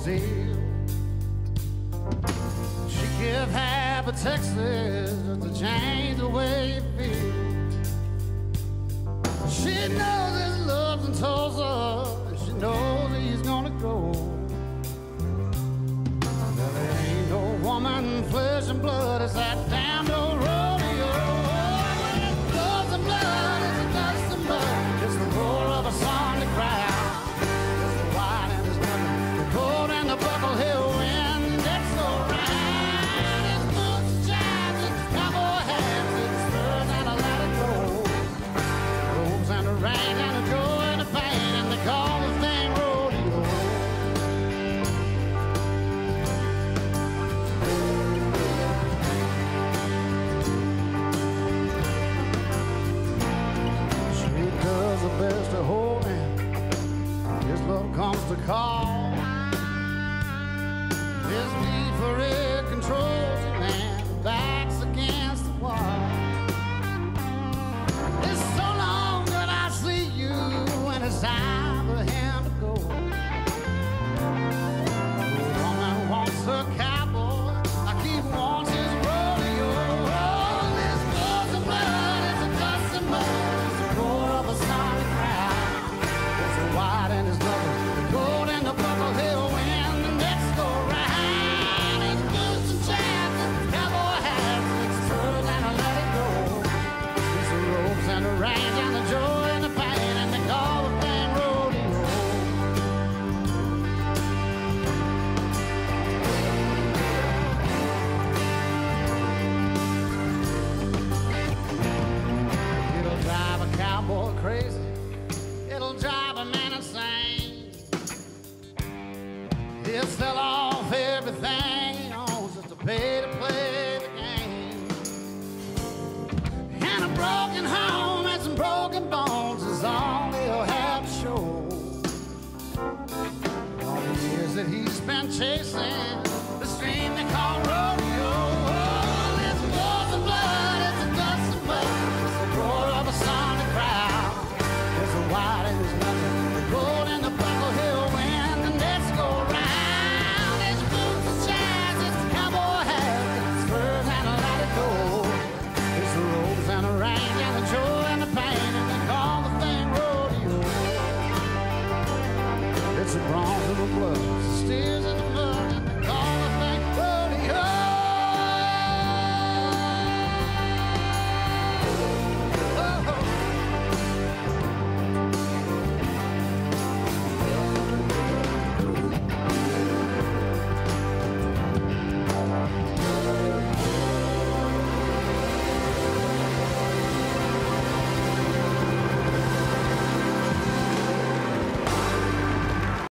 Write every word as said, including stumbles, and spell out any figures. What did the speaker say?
Brazil. She give half of Texas just to change the way you feel. She knows his love's in Tulsa, and she knows he's gonna go. There ain't no woman, flesh and blood, it's that damn old rodeo. It's dust and blood, it's the dust and blood, it's the roar of a Sunday crowd. It's the white and it's nothing, the cold and the Buckle Hill wind that's so right. It's boots and chimes, it's cowboy hats, it's spurs and a let it go. Robes and the rain and the joy and the pain, and they call this thing rodeo. Does the best to hold him. His love comes to call. His need for it controls him, and back's against the wall. It's so long that I see you, and it's time for him to go. The woman wants a cowboy, I keep wants his rodeo. Oh, this blood's the blood, it's a dust and mud. Solid crowd. It's the white and it's nothing, the gold and the Buckle Hill wind, and let's go right. It's boots and chaps, it's cowboy hats, it's spurs and I let it go. It's the ropes and the reins and the joy and the pain, and they call the thing rodeo. It'll drive a cowboy crazy, it'll drive a man insane. He'll sell off everything he owns just to pay to play the game. And a broken home and some broken bones is all he'll have to show. All the years that he's spent chasing the stream they call rodeo. Oh, it's blood and blood, it's the dust and mud, it's the roar of a Sunday crowd. There's a white and there's nothing, the gold and the Buckle Hill wind, and let's go round. It's boots and chains, it's the cowboy hats, it's spurs and a let it go. It's the robes and the rain and the joy and the pain, and they call the thing rodeo. It's the bronze and the blood, it's the steers and the